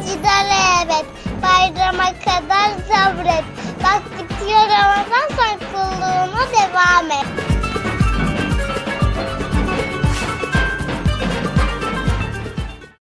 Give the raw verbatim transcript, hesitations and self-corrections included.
idare evet. Bayrama kadar sabret. Bak bitiyor Ramazan, sonra kulluğuna devam et.